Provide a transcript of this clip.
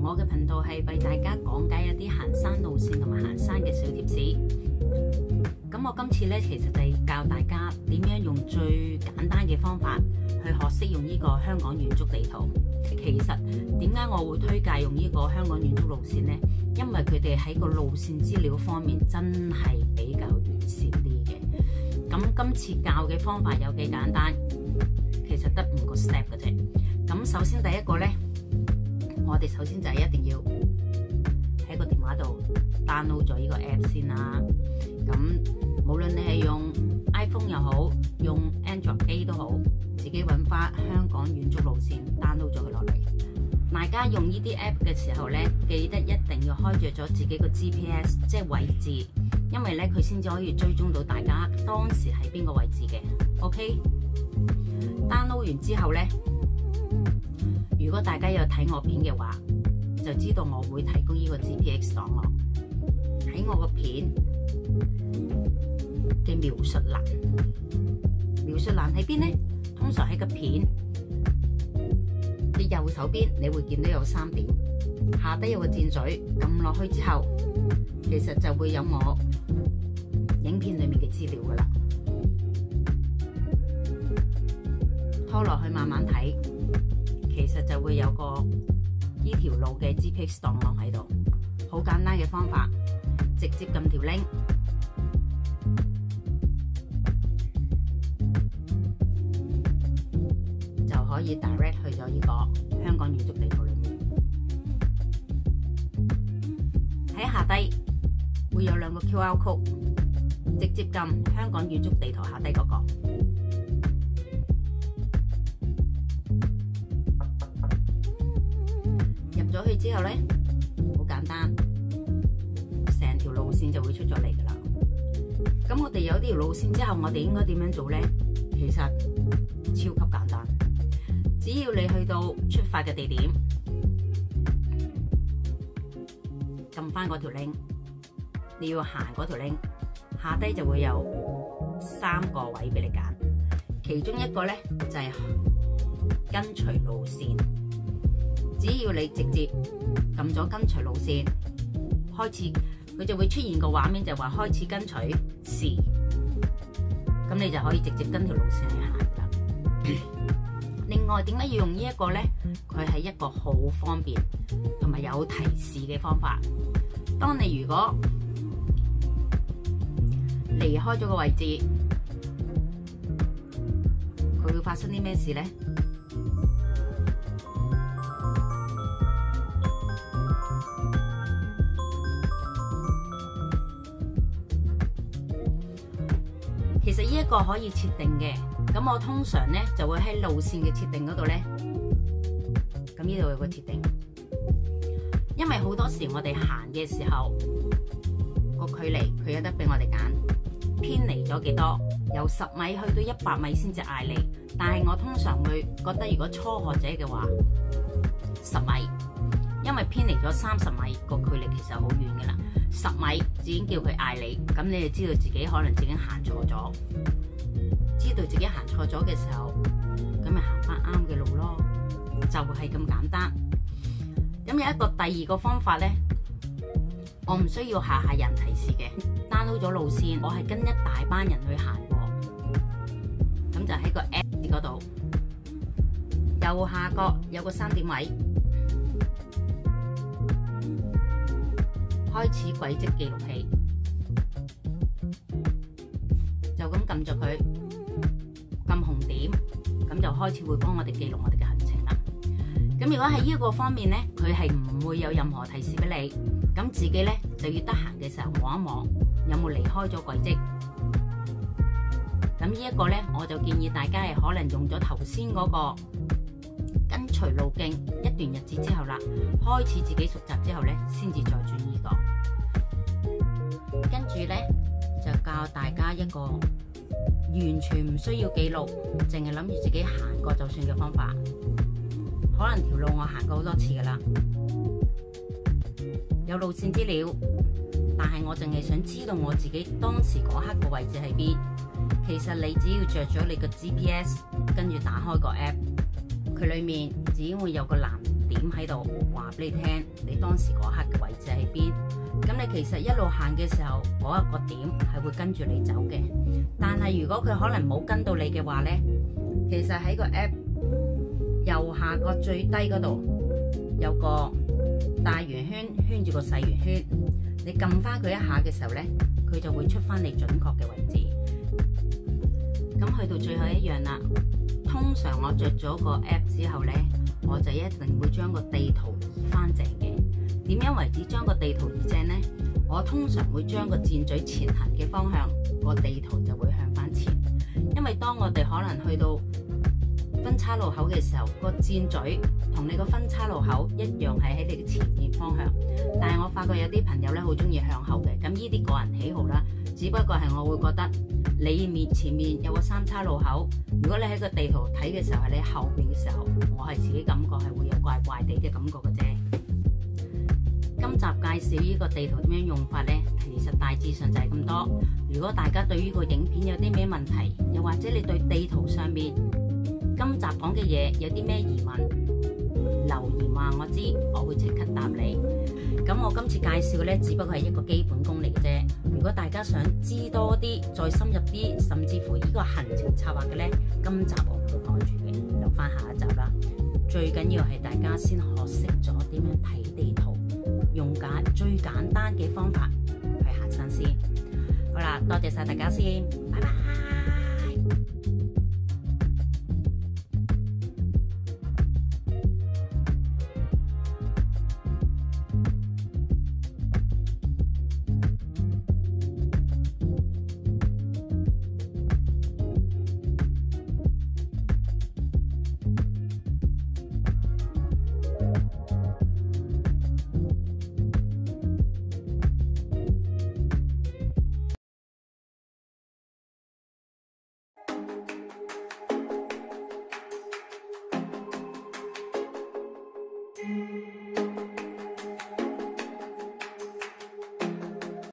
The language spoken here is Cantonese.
我嘅頻道係為大家講解一啲行山路線同埋行山嘅小貼士。咁我今次咧，其實就係教大家點樣用最簡單嘅方法去學識用呢個香港遠足地圖。其實點解我會推介用呢個香港遠足路線呢？因為佢哋喺個路線資料方面真係比較完善啲嘅。咁今次教嘅方法有幾簡單，其實得5個 step 嘅啫。咁首先第一個呢，我哋首先就係一定要喺個電話度 download 咗呢個 app 先啦。咁無論你係用 iPhone 又好，用 Android 機都好，自己揾翻香港遠足路線 download 咗佢落嚟。大家用呢啲 app 嘅時候呢，記得一定要開着咗自己個 GPS， 即係位置，因為呢佢先至可以追蹤到大家當時喺邊個位置嘅。OK，download 完之後呢，如果大家有睇我片嘅話，就知道我會提供呢個 GPX 檔案喺我個片嘅描述欄。描述欄喺邊呢？通常喺個片嘅右手邊，你會見到有3點，下低有個箭嘴，撳落去之後，其實就會有我影片裏面嘅資料噶啦。拖落去慢慢睇，其實就會有個呢條路嘅 GPX 檔案喺度。好簡單嘅方法，直接撳條 link。可以 direct 去咗呢個香港遠足地圖裏面。喺下低會有2個 QR code， 直接撳香港遠足地圖下低嗰個。入咗去之後呢，好簡單，成條路線就會出咗嚟噶啦。咁我哋有條路線之後，我哋應該點樣做呢？其實超級簡單。只要你去到出發嘅地點，撳翻嗰條 link， 你要行嗰條 link， 下低就會有3個位俾你揀，其中一個呢就係跟隨路線。只要你直接撳咗跟隨路線，開始佢就會出現個畫面，就話開始跟隨時，咁你就可以直接跟條路線去行啦。另外，點解要用呢一個呢？佢係一個好方便同埋有提示嘅方法。當你如果離開咗個位置，佢會發生啲咩事呢？其實呢一個可以設定嘅。咁我通常呢就會喺路線嘅設定嗰度呢，咁呢度有個設定，因為好多時我哋行嘅時候個距離佢有得俾我哋揀，偏離咗幾多，由10米去到100米先至嗌你。但係我通常會覺得，如果初學者嘅話，10米，因為偏離咗30米個距離其實好遠噶啦，10米已經叫佢嗌你，咁你就知道自己可能自己行錯咗。知道自己行錯咗嘅時候，咁咪行翻啱嘅路咯，就係咁簡單。咁有一個第2個方法呢，我唔需要下人提示嘅，download 咗路線，我係跟一大班人去行喎。咁就喺個 app 嗰度，右下角有個3點位，開始軌跡記錄器，就咁撳着佢。撳紅點，咁就開始會幫我哋記錄我哋嘅行程啦。咁如果喺呢個方面呢，佢係唔會有任何提示俾你，咁自己呢就要得閒嘅時候望一望有冇離開咗軌跡。咁呢一個呢，我就建議大家係可能用咗頭先嗰個跟隨路徑一段日子之後啦，開始自己熟習之後呢，先至再轉呢個。跟住呢，就教大家一個完全唔需要記錄，淨係諗住自己行過就算嘅方法。可能條路我行過好多次噶啦，有路線資料，但係我淨係想知道我自己當時嗰刻個位置喺邊。其實你只要着咗你個 GPS， 跟住打開個 app， 佢裏面只會有個藍點點喺度話俾你聽，你當時嗰刻嘅位置喺邊。咁你其實一路行嘅時候，嗰一個點係會跟住你走嘅。但係如果佢可能冇跟到你嘅話呢，其實喺個 app 右下角最低嗰度有個大圓圈圈住個細圓圈，你撳翻佢一下嘅時候呢，佢就會出翻你準確嘅位置。咁去到最後一樣啦，通常我着咗個 app 之後呢，我就一定會將個地圖移翻正嘅。點樣為止將個地圖移正呢？我通常會將個箭嘴前行嘅方向，個地圖就會向翻前。因為當我哋可能去到分叉路口嘅時候，個箭嘴同你個分叉路口一樣係喺你嘅前面方向。但係我發覺有啲朋友咧好中意向後嘅，咁呢啲個人喜好啦。只不過係我會覺得你前面有個三叉路口，如果你喺個地圖睇嘅時候係你後邊嘅時候，我係自己感覺係會有怪怪地嘅感覺嘅啫。今集介紹呢個地圖點樣用法呢？其實大致上就係咁多。如果大家對呢個影片有啲咩問題，又或者你對地圖上面今集講嘅嘢有啲咩疑問，留言話我知，我會即刻答你。咁我今次介紹嘅呢，只不過係一個基本功嚟嘅啫。如果大家想知多啲，再深入啲，甚至乎呢個行程策劃嘅呢，今集我唔會講住嘅，留翻下一集啦。最緊要係大家先學識咗點樣睇地圖，用最簡單嘅方法去行山先。好啦，多謝晒大家先，拜拜。